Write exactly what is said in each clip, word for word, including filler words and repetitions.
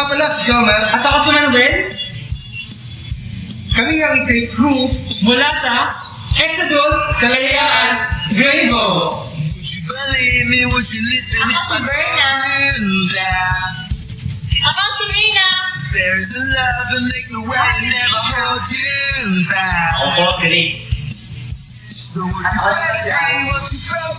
nga pala si Jomer. At ako si Manuel. Kami ang isang group Mula sa Exodus Kalayaan Grego. Would you listen if I told you that? Ako si Rina. There's a love that makes the world never hold you back. Ako po si Rick. So would you play what you felt?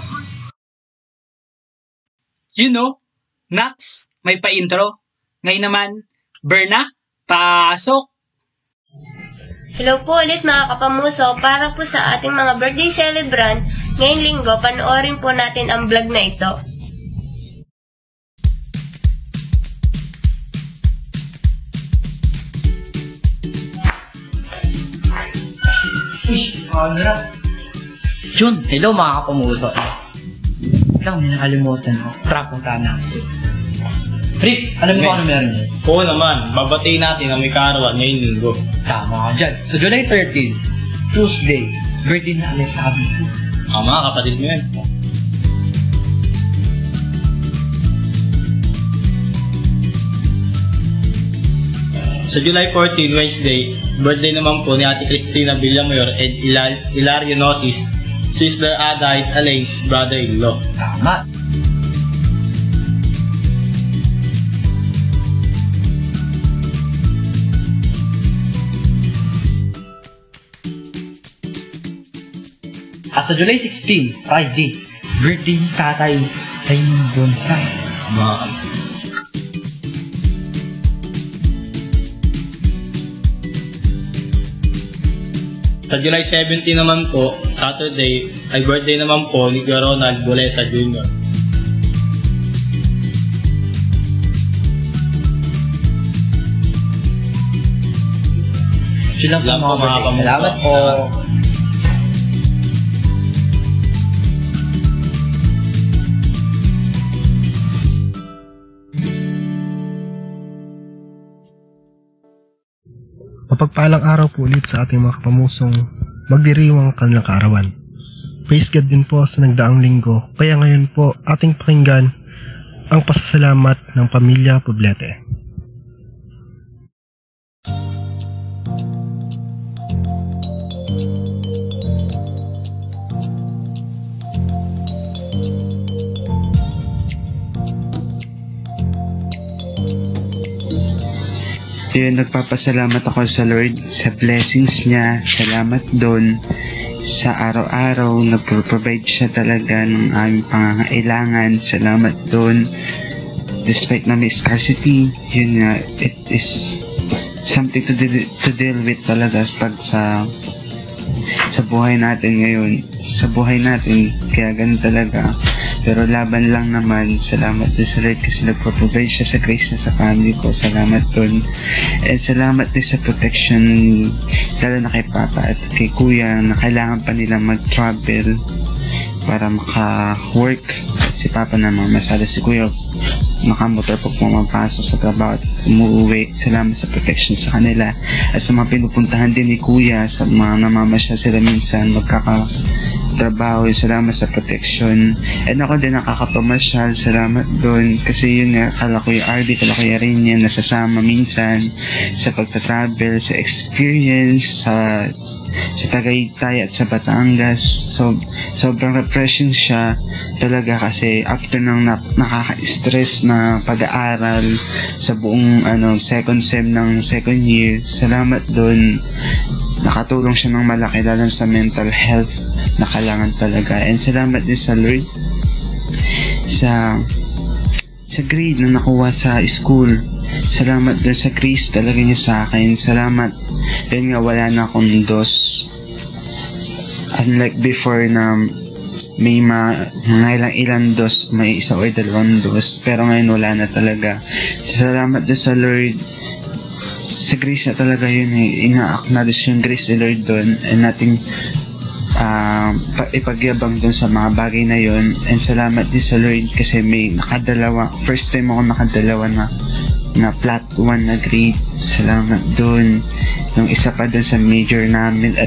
You know, Nax, may pa-intro. Ngayon naman, Berna, pasok! Hello po ulit mga kapamuso. Para po sa ating mga birthday celebrant, ngayong linggo, panoorin po natin ang vlog na ito. Jun, hello mga kapamuso. Ikaw, may nakalimutan ko. Trapunta na kasi. Rick, alam mo ano meron yun? Oo naman, babatiin natin ang may karawan ngayong linggo. Tama ka dyan. So, July thirteenth, Tuesday, birthday na ulit sa amin. Ang mga kapatid mo yan. Sa July fourteenth, Wednesday, birthday naman po ni Ate Cristina Villamayor and Hilal Hilario Notis, Sister Ada at Alain's brother-in-law. Tama. At sa July sixteenth, Friday, birthday ni Tatay Raymond Bonsai. Mga Sa July seventeenth naman po, Saturday, ay birthday naman po ni Ronald Bolesa Junior Sila po Salamat mga po, mga birthday. kamuso. Salamat po. Mapagpalang araw po ulit sa ating mga kapamusong magdiriwang kanilang kaarawan. Praise God din po sa nagdaang linggo, kaya ngayon po ating pakinggan ang pasasalamat ng pamilya Poblete. Yun, nagpapasalamat ako sa Lord sa blessings niya. Salamat doon sa araw-araw nagpo-provide siya talaga ng aming pangangailangan. Salamat doon. Despite na may scarcity, yun nga, it is something to, de- to deal with talaga pag sa sa buhay natin ngayon. Sa buhay natin, kaya ganun talaga. Pero laban lang naman. Salamat din sa Lord kasi nagpo-provide siya sa grace niya sa family ko. Salamat dun. And salamat din sa protection lalo na kay Papa at kay Kuya na kailangan pa nilang mag-travel para maka-work. At si Papa naman masala si Kuya nakamotor pag pumapasok sa trabaho at umuwi. Salamat sa protection sa kanila at sa mga pinupuntahan din ni Kuya sa mga namamasya sila minsan magkaka trabaho, salamat sa protection. And ako din nakakapamasyal, salamat doon kasi yun nga, kala ko yung R B, kala ko yung rin yan nasasama minsan sa pagta-travel, sa experience sa sa Tagaytay at sa Batangas. So sobrang refreshing siya talaga kasi after ng na, nakaka-stress na pag-aaral sa buong ano second sem ng second year, salamat doon. Nakatulong siya ng malaki lalo sa mental health na kailangan talaga. And salamat din sa Lord sa sa grade na nakuha sa school. Salamat din sa grace talaga niya sa akin. Salamat. Yun nga, wala na akong dos. Unlike before na may ma, mga ilang ilang dos, may isa o dalawang dos. Pero ngayon wala na talaga. Salamat din sa Lord. Sa grace na talaga yun eh. Ina-acknowledge yung grace ni Lord doon and nating uh, ipagyabang doon sa mga bagay na yun. And salamat din sa Lord kasi may nakadalawa, first time ako nakadalawa na na flat one na grade. Salamat doon. Yung isa pa doon sa major namin at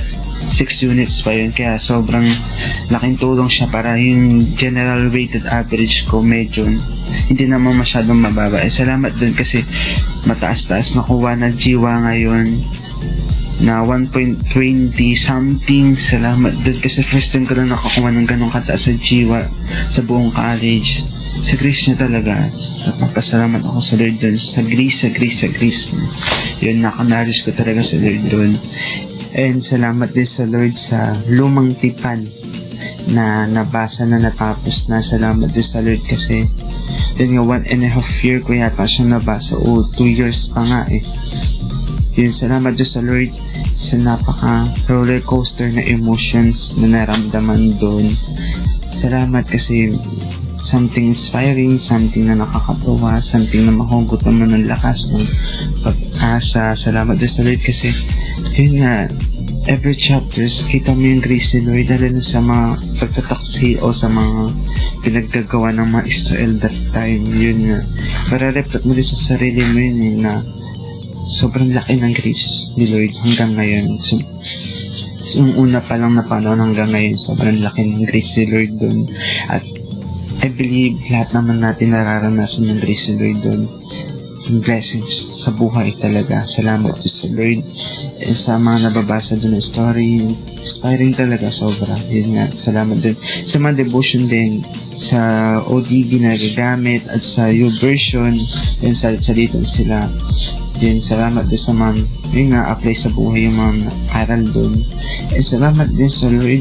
six units pa yun, kaya sobrang laking tulong siya para yung general weighted average ko medyo hindi naman masyadong mababa. Eh, salamat dun kasi mataas-taas nakuha na jiwa ngayon na one point two zero something. Salamat dun kasi first time ko lang nakakuha ng ganong kataas sa jiwa sa buong college. Sa grace niya talaga, napapasalamat ako sa Lord dun. Sa grace, sa grace, sa grace yun, nakanaris ko talaga sa Lord dun. And salamat din sa Lord sa lumang tipan na nabasa na natapos na. Salamat din sa Lord kasi yun nga, one and a half year ko yata siya nabasa. O, two years pa nga eh. Yun, salamat din sa Lord sa napaka roller coaster na emotions na naramdaman doon. Salamat kasi something inspiring, something na nakakatuwa, something na mahugot naman ng lakas ng pag-asa. Salamat din sa Lord kasi yun nga, every chapters kita mo yung grace ni Lord dahil sa mga pagtataksi o sa mga pinaggagawa ng mga Israel that time. Yun nga, para reflect mo din sa sarili mo yun eh, na sobrang laki ng grace ni Lord hanggang ngayon. So, so yung una pa lang na panahon hanggang ngayon, sobrang laki ng grace ni Lord dun. At I believe lahat naman natin nararanasan yung grace ni Lord dun. Yung blessings sa buhay talaga. Salamat to sa Lord. And sa mga nababasa dun na story, inspiring talaga sobra. Yun nga, salamat dun. Sa mga devotion din, sa O D B na nagagamit at sa YouVersion, yun, salit-salitan sila. Yun, salamat din sa mga, yun nga, apply sa buhay yung mga aral dun. And salamat din sa Lord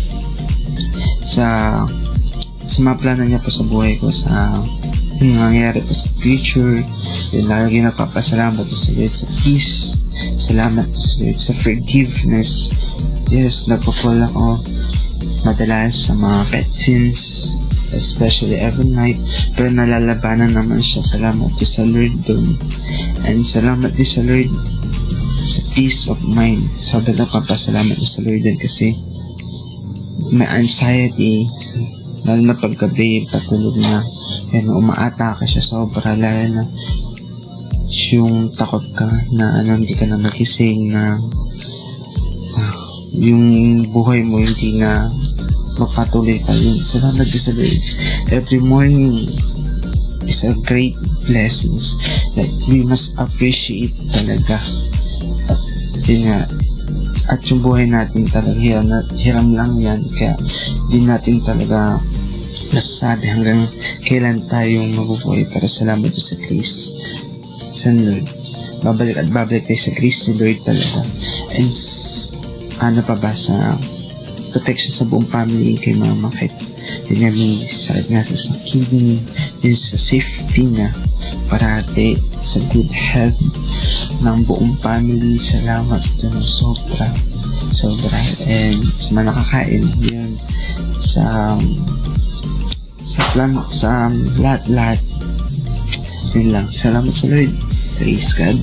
sa sa mga plano niya po sa buhay ko, sa yung nangyayari po sa future. Yun, lagi napapasalamat po sa Lord sa peace. Salamat po sa Lord sa forgiveness. Yes, napapul ako madalas sa mga pet sins, especially every night, pero nalalabanan naman siya. Salamat po sa Lord dun. And salamat din sa Lord sa peace of mind. Sobrang napapasalamat din sa Lord dun kasi may anxiety, lalo na paggabi, patulog na, yan, umaatake siya sobra, lalo na yung takot ka na ano, hindi ka na magising, na uh, yung buhay mo hindi na magpatuloy pa yun. Salamat din sa Lord. Every morning is a great blessings. Like, we must appreciate talaga. At yun nga, at yung buhay natin talaga hiram, hiram lang yan, kaya di natin talaga masasabi hanggang kailan tayong mabubuhay. Para salamat doon sa grace sa Lord. Babalik at babalik tayo sa grace ni Lord talaga. And ano pa ba, sa protection sa buong family kay mama, kahit yun nga may sakit nga sa kidney, yun sa safety niya parati, sa good health ng buong family. Salamat doon ng sobra sobra. And sa mga nakakain yun, sa sa plan, sa lahat-lahat yun lang. Salamat sa Lord. Praise God.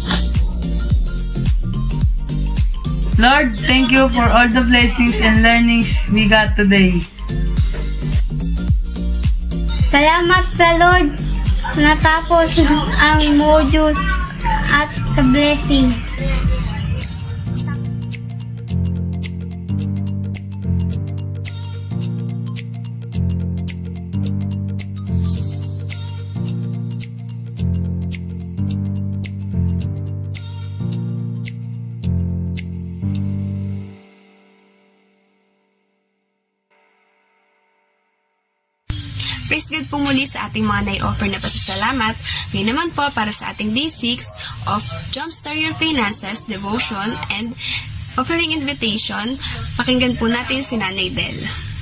Lord, thank you for all the blessings and learnings we got today. Salamat sa Lord. Natapos ang module at sa blessing. Praise God po muli sa ating mga nai-offer na pasasalamat. Ngayon naman po para sa ating Day six of Jumpstart Your Finances, Devotion, and Offering Invitation, pakinggan po natin si Nanay Del.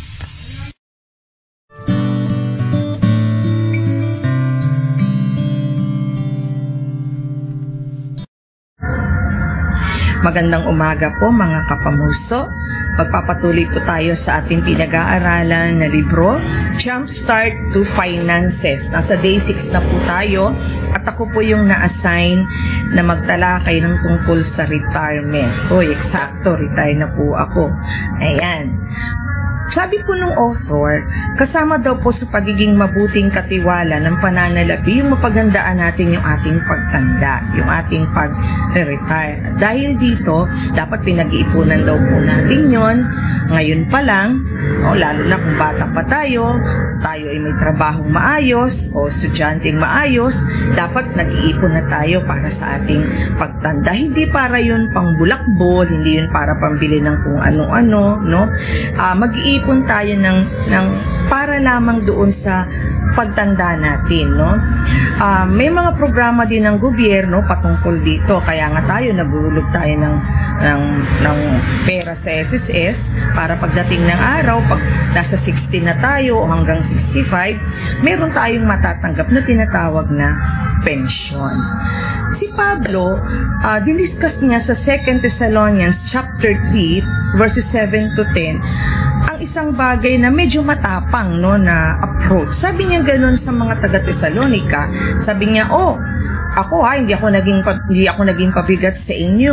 Magandang umaga po mga kapamuso. Magpapatuloy po tayo sa ating pinag-aaralan na libro, Jumpstart to Finances. Nasa day six na po tayo at ako po yung na-assign na magtalakay ng tungkol sa retirement. Uy, eksakto, retire na po ako. Ayan. Sabi po nung author, kasama daw po sa pagiging mabuting katiwala ng pananalapi yung mapaghandaan natin yung ating pagtanda, yung ating pag-retire. At dahil dito, dapat pinag-iipunan daw po natin yon ngayon pa lang, o lalo na kung bata pa tayo, tayo ay may trabahong maayos o estudyanteng maayos, dapat nag-iipon na tayo para sa ating pagtanda. Hindi para yun pang bulakbol, hindi yun para pambili ng kung ano-ano, no? Uh, mag-iipon tayo ng, ng para lamang doon sa pagtanda natin, no? Uh, may mga programa din ng gobyerno patungkol dito, kaya nga tayo nagulog tayo ng, ng, ng pera sa S S S para pagdating ng araw, pag nasa sixty na tayo o hanggang sixty-five, meron tayong matatanggap na tinatawag na pensyon. Si Pablo, uh, diniscuss niya sa Second Thessalonians chapter three verses seven to ten ang isang bagay na medyo matapang, no, na approach. Sabi niya ganun sa mga taga Thessalonica. Sabi niya, oh, ako ha, hindi ako naging hindi ako naging pabigat sa inyo.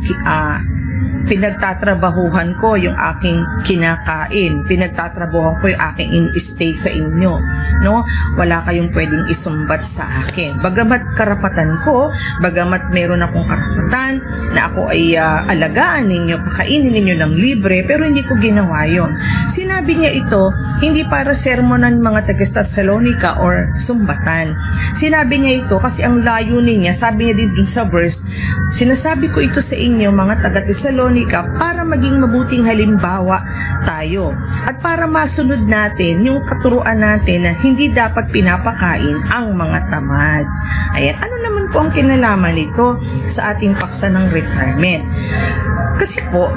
Uh, pinagtatrabahuhan ko yung aking kinakain, pinagtatrabahuhan ko yung aking in-stay sa inyo, no? Wala kayong pwedeng isumbat sa akin. Bagamat karapatan ko, bagamat meron akong karapatan na ako ay uh, alagaan ninyo, pakainin ninyo ng libre, pero hindi ko ginawa yun. Sinabi niya ito, hindi para sermonan mga taga-Thessalonica or sumbatan. Sinabi niya ito kasi ang layunin niya, sabi niya din dun sa verse, sinasabi ko ito sa inyo mga taga-Thessalonica para maging mabuting halimbawa tayo at para masunod natin yung katuruan natin na hindi dapat pinapakain ang mga tamad. Ayan, ano naman po ang kinalaman nito sa ating paksa ng retirement? Kasi po,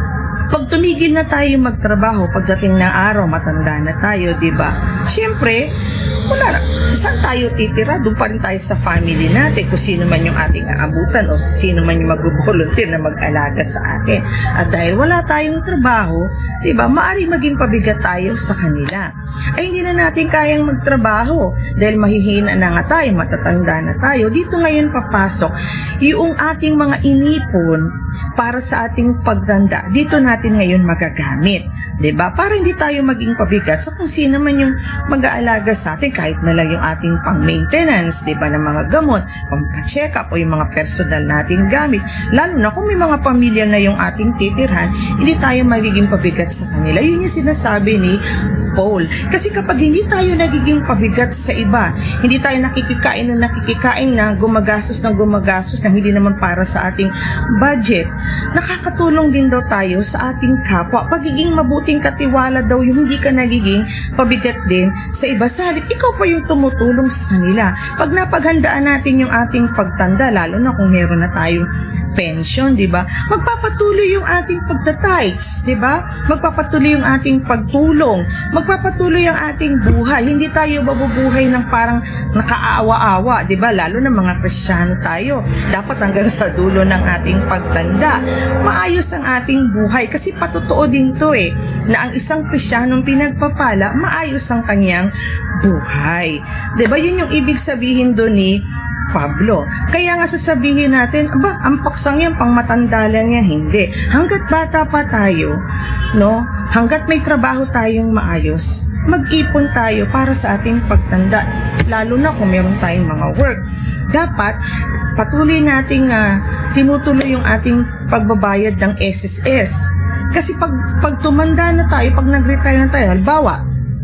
pag tumigil na tayo magtrabaho, pagdating ng araw, matanda na tayo, di ba? Siyempre, wala, saan tayo titira? Doon pa rin tayo sa family natin, kung sino man yung ating aabutan o sino man yung mag-volunteer na mag-alaga sa atin. At dahil wala tayong trabaho, diba, maaaring maging pabigat tayo sa kanila. Ay hindi na natin kayang magtrabaho dahil mahihina na nga tayo, matatanda na tayo. Dito ngayon papasok yung ating mga inipon para sa ating pagtanda. Dito natin ngayon magagamit, diba? Para hindi tayo maging pabigat sa kung sino man yung mag-aalaga sa atin, kahit na lang yung ating pang-maintenance, diba, ng mga gamot, pang-check up o yung mga personal nating gamit. Lalo na kung may mga pamilya na yung ating titirhan, hindi tayo magiging pabigat sa kanila. Yun yung sinasabi ni Paul. Kasi kapag hindi tayo nagiging pabigat sa iba, hindi tayo nakikikain o nakikikain na gumagastos ng gumagastos na hindi naman para sa ating budget, nakakatulong din daw tayo sa ating kapwa. Pagiging mabuting katiwala daw yung hindi ka nagiging pabigat din sa iba. Sa halip, ikaw pa yung tumutulong sa kanila. Pag napaghandaan natin yung ating pagtanda, lalo na kung meron na tayong pension, di ba? Magpapatuloy yung ating pagtatites, di ba? Magpapatuloy yung ating pagtulong, magpapatuloy ang ating buhay. Hindi tayo mabubuhay ng parang nakaawa-awa, di ba? Lalo na mga Kristiyano tayo. Dapat hanggang sa dulo ng ating pagtanda, maayos ang ating buhay. Kasi patotoo din to eh, na ang isang Kristiyanong pinagpapala, maayos ang kanyang buhay. Di ba? Yun yung ibig sabihin doon ni Pablo. Kaya nga sasabihin natin, aba, ang paksang yan, pang matanda lang yan. Hindi. Hanggat bata pa tayo, no? Hanggat may trabaho tayong maayos, mag-ipon tayo para sa ating pagtanda. Lalo na kung meron tayong mga work. Dapat, patuloy nating uh, tinutuloy yung ating pagbabayad ng S S S. Kasi pag, pag tumanda na tayo, pag nag-retire na tayo, halimbawa,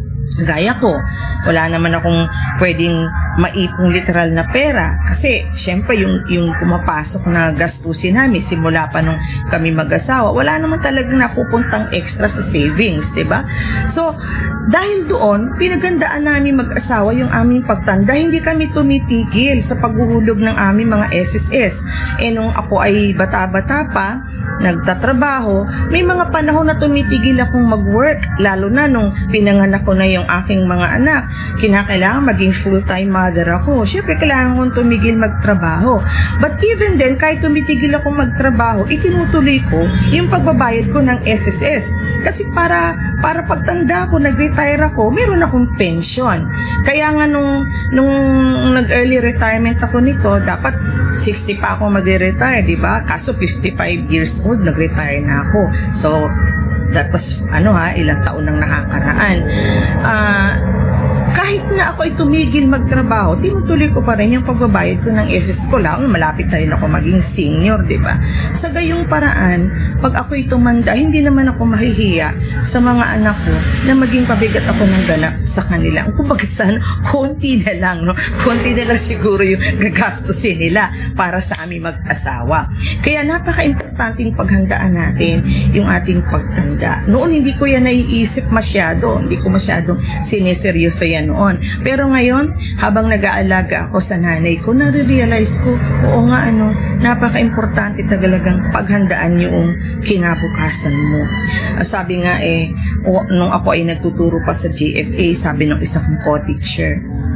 gaya ko, wala naman akong pwedeng maipong literal na pera kasi syempre yung, yung pumapasok na gastusin namin simula pa nung kami mag-asawa, wala naman talagang napupuntang extra sa savings, diba? So, dahil doon, pinagandaan namin mag-asawa yung aming pagtanda. Hindi kami tumitigil sa paghuhulog ng aming mga S S S. E nung ako ay bata-bata pa, nagtatrabaho, may mga panahon na tumitigil akong mag-work, lalo na nung pinanganak ko na yung aking mga anak. Kinakailangan maging full-time mother ako. Siyempre, kailangan kong tumigil magtrabaho. But even then, kahit tumitigil akong magtrabaho, itinutuloy ko yung pagbabayad ko ng S S S. Kasi para, para pagtanda ko, nag-retire ako, meron akong pension. Kaya nga nung, nung nag-early retirement ako nito, dapat sixty pa ako mag-retire, di ba? Kaso fifty-five years old, nag-retire na ako. So, That was, ano ha, ilang taon nang nakakaraan. Ah... Uh, kahit na ako ay tumigil magtrabaho, tinutuloy ko pa rin yung pagbabayad ko ng S S ko lang. Malapit na rin ako maging senior, di ba? Sa gayong paraan, pag ako'y tumanda, hindi naman ako mahihiya sa mga anak ko na maging pabigat ako ng ganap sa kanila. Kung bakit saan, konti na lang, no? Konti na lang siguro yung gagastusin nila para sa aming mag-asawa. Kaya napaka-importanting paghandaan natin yung ating pagtanda. Noon hindi ko yan naiisip masyado, hindi ko masyadong sineseryoso yan noon. Pero ngayon, habang nag-aalaga ako sa nanay ko, nare-realize ko, oo nga ano, napaka-importante talagang paghandaan yung kinabukasan mo. Uh, sabi nga eh, o, nung ako ay nagtuturo pa sa G F A, sabi ng isang co-teacher,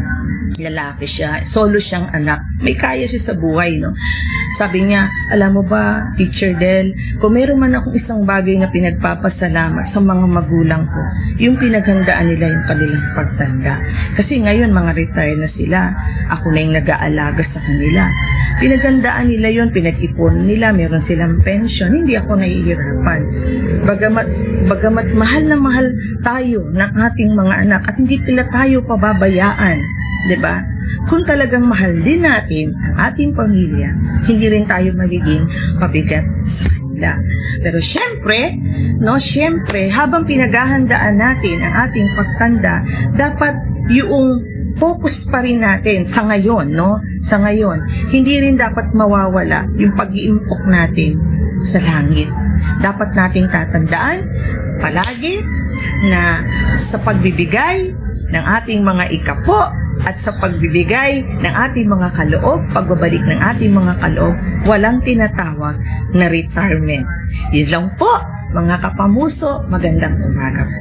lalaki siya, solo siyang anak, may kaya siya sa buhay, no? Sabi niya, alam mo ba, Teacher Del, kung meron man akong isang bagay na pinagpapasalamat sa mga magulang ko, yung pinaghandaan nila yung kanilang pagtanda. Kasi ngayon, mga retire na sila, ako na yung nag-aalaga sa kanila. Pinaghandaan nila yon, pinag-ipon nila, meron silang pension, hindi ako nahihirapan. Bagamat, bagamat mahal na mahal tayo ng ating mga anak at hindi nila tayo pababayaan, diba? Kung talagang mahal din natin ang ating pamilya, hindi rin tayo magiging pabigat sa kanila. Pero syempre, no, syempre, habang pinaghahandaan natin ang ating pagtanda, dapat yung focus pa rin natin sa ngayon, no? Sa ngayon, hindi rin dapat mawawala yung pag-iimpok natin sa langit. Dapat nating tatandaan palagi na sa pagbibigay ng ating mga ikapo at sa pagbibigay ng ating mga kaloob, pagbabalik ng ating mga kaloob, walang tinatawag na retirement. Yun lang po, mga kapamuso, magandang umaga po.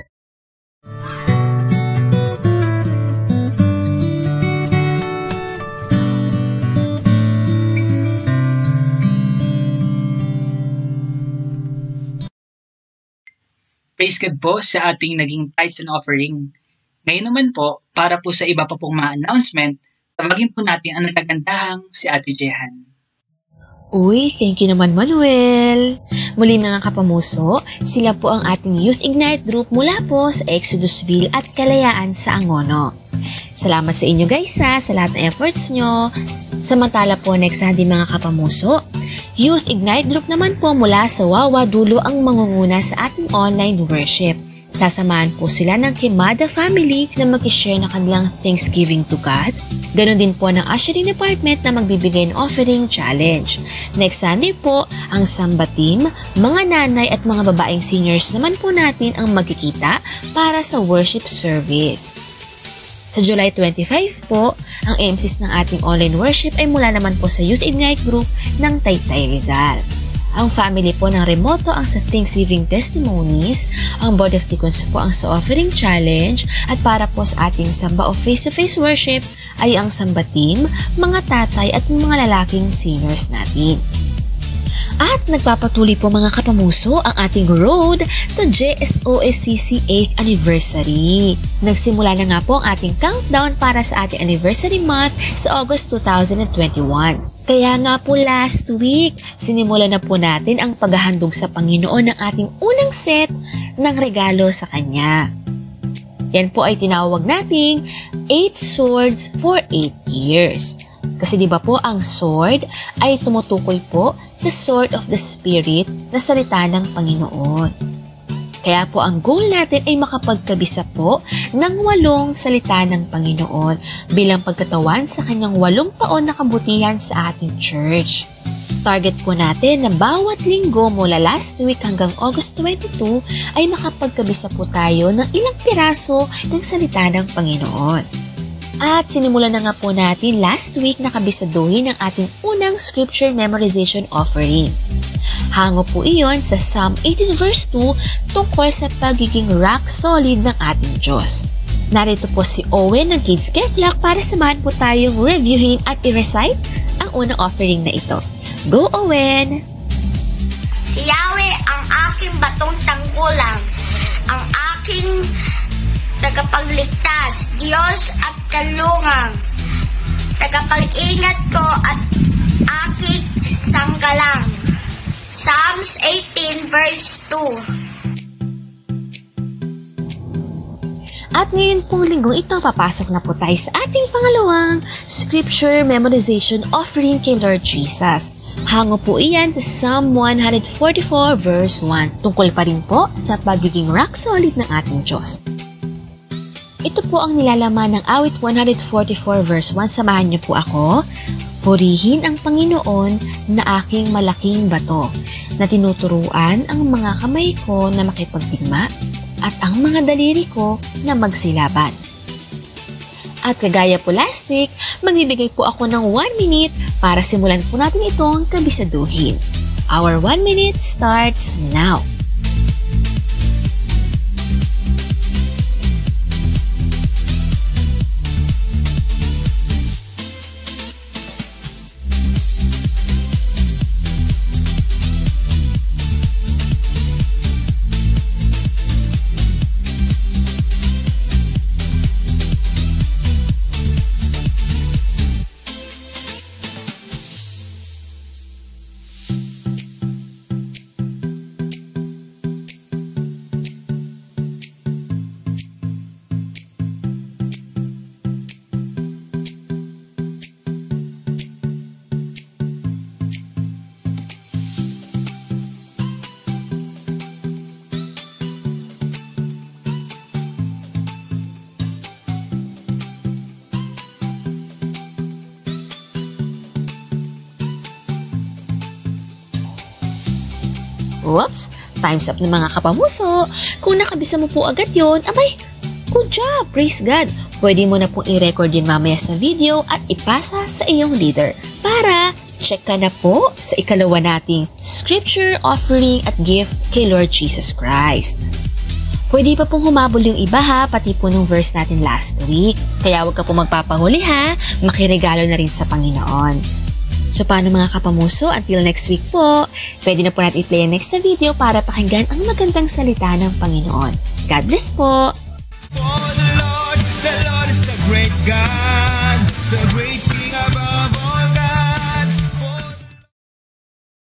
Praise God po sa ating naging tithes and offering. Ngayon naman po, para po sa iba pa pong mga announcement, tawagin po natin ang nagagandahang si Ate Jehan. Uy, thank you naman Manuel! Muli mga kapamuso, sila po ang ating Youth Ignite group mula po sa Exodusville at Kalayaan sa Angono. Salamat sa inyo guys ha, sa lahat ng efforts nyo. Samantala po next Sunday mga kapamuso, Youth Ignite group naman po mula sa Wawa Dulo ang mangunguna sa ating online worship. Sasamahan po sila ng Kimada family na mag-share ng kanilang Thanksgiving to God. Ganon din po ng ushering department na magbibigay ng offering challenge. Next Sunday po, ang Samba team, mga nanay at mga babaeng seniors naman po natin ang magkikita para sa worship service. Sa July twenty-five po, ang M Cs ng ating online worship ay mula naman po sa Youth Ignite group ng Taytay Rizal. Ang family po ng Remoto ang sa Thanksgiving Testimonies, ang Board of Deacons po ang sa Offering Challenge, at para po sa ating Samba of Face-to-Face Worship ay ang Samba Team, mga tatay at mga lalaking seniors natin. At nagpapatuloy po mga kapamuso ang ating road to J S O S C C eighth Anniversary. Nagsimula na nga po ang ating countdown para sa ating anniversary month sa August two thousand twenty-one. Kaya nga po last week, sinimula na po natin ang paghahandog sa Panginoon ng ating unang set ng regalo sa Kanya. Yan po ay tinawag nating Eight Swords for Eight Years. Kasi di ba po ang sword ay tumutukoy po sa sword of the Spirit na salita ng Panginoon. Kaya po ang goal natin ay makapagkabisa po ng walong salita ng Panginoon bilang pagkatawan sa kanyang walong taon na kabutihan sa ating church. Target po natin na bawat linggo mula last week hanggang August twenty-two ay makapagkabisa po tayo ng ilang piraso ng salita ng Panginoon. At sinimulan na nga po natin last week na kabisaduhin ang ating unang scripture memorization offering. Hango po iyon sa Psalm eighteen verse two tungkol sa pagiging rock solid ng ating Diyos. Narito po si Owen ng Kids Care Flock para samahan po tayong reviewin at i-recite ang unang offering na ito. Go Owen! Si Yahweh ang aking batong tangkulan, ang aking tagapagligtas, Diyos at kalungang, tagapag-ingat ko at aking sanggalang. Psalms eighteen verse two. At ngayon pong linggong ito, papasok na po tayo sa ating pangalawang scripture memorization offering kay Lord Jesus. Hango po iyan sa Psalm one forty-four verse one. Tungkol pa rin po sa pagiging rock solid ng ating Diyos. Ito po ang nilalaman ng awit one forty-four verse one. Samahan niyo po ako. Purihin ang Panginoon na aking malaking bato, na tinuturuan ang mga kamay ko na makipagdigma at ang mga daliri ko na magsilaban. At kagaya po last week, magbibigay po ako ng one minute para simulan po natin itong kabisaduhin. Our one minute starts now. Whoops! Time's up na mga kapamuso. Kung nakabisa mo po agad yon, abay, good job! Praise God! Pwede mo na pong i-record yun mamaya sa video at ipasa sa iyong leader para check ka na po sa ikalawa nating scripture offering at gift kay Lord Jesus Christ. Pwede pa pong humabol yung iba ha, pati po nung verse natin last week. Kaya huwag ka po magpapahuli ha, makiregalo na rin sa Panginoon. So paano mga kapamuso, until next week po, pwede na po natin i-play ang next na video para pakinggan ang magandang salita ng Panginoon. God bless po! For the Lord, the Lord is the great God.